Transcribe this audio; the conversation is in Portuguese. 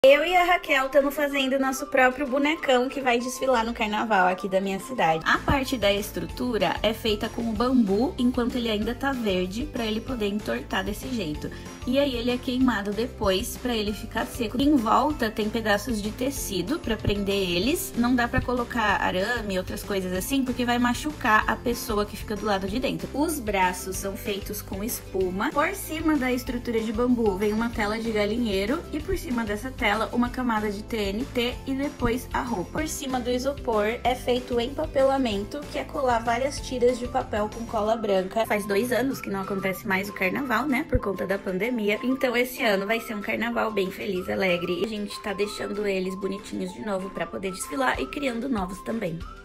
Eu e a Raquel estamos fazendo o nosso próprio bonecão que vai desfilar no carnaval aqui da minha cidade. A parte da estrutura é feita com o bambu enquanto ele ainda tá verde, para ele poder entortar desse jeito. E aí ele é queimado depois para ele ficar seco. Em volta tem pedaços de tecido para prender eles. Não dá para colocar arame e outras coisas assim, porque vai machucar a pessoa que fica do lado de dentro. Os braços são feitos com espuma. Por cima da estrutura de bambu vem uma tela de galinheiro e por cima dessa tela uma camada de TNT e depois a roupa. Por cima do isopor é feito o empapelamento, que é colar várias tiras de papel com cola branca. Faz 2 anos que não acontece mais o carnaval, né, por conta da pandemia. Então esse ano vai ser um carnaval bem feliz, alegre. E a gente tá deixando eles bonitinhos de novo pra poder desfilar e criando novos também.